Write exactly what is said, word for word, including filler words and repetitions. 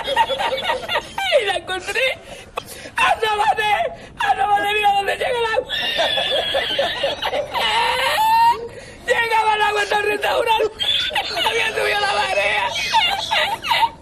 Y la encontré. ¡Asómate! ¡Asómate! ¡Mira dónde llega el agua! Llegaba el agua hasta el restaurante. Había subido la marea.